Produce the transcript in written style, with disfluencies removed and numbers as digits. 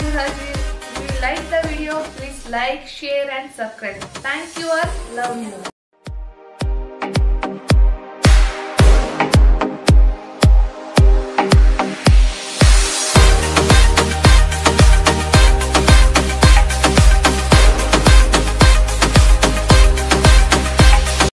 If you like the video, please like, share and subscribe. Thank you all. Love you all.